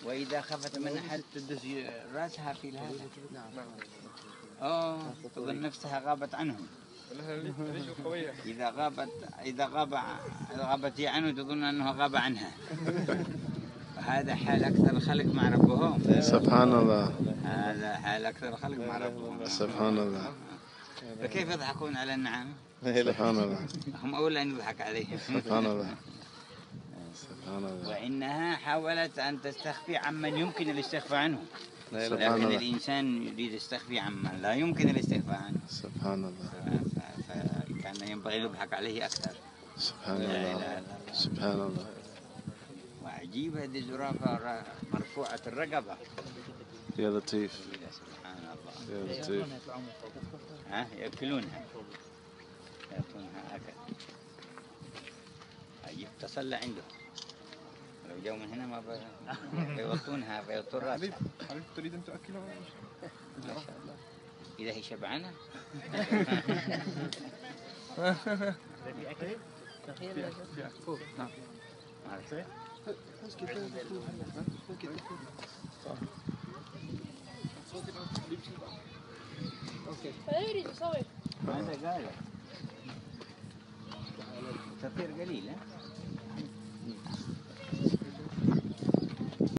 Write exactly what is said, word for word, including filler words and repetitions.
وإذا خفت من أحد تدس رأسها في هذا. أوه تظن نفسها غابت عنهم. إذا غابت إذا غاب غابت هي عنه تظن أنه غاب عنها. هذا حال أكثر الخلق مع ربهم. سبحان الله. هذا حال أكثر الخلق مع ربهم. سبحان الله. فكيف يضحكون على النعم؟ سبحان الله. هم أولى أن يضحك عليهم. سبحان الله. سبحان الله. وإنها حاولت أن تستخفي عمن يمكن الاستخفاء عنه. سبحان لكن الله. الإنسان يريد يستخفي عمن لا يمكن الاستخفاء عنه. سبحان الله. فكان ينبغي أن يضحك عليه أكثر. سبحان الله. سبحان الله. وعجيب هذه الزرافة مرفوعة الرقبة. يا لطيف. سبحان الله. يا لطيف. ها يأكلونها. يأكلونها أكل. عجيب تصلى عنده. لو جاءوا من هنا ما بيوطونها بيوطون راسها. حبيبي تريد أن تأكلها؟ ما شاء الله. إذا هي شبعانة. في أكل؟ في أكل. نعم. يريد يصور. ماذا قال؟ تطير قليل ها؟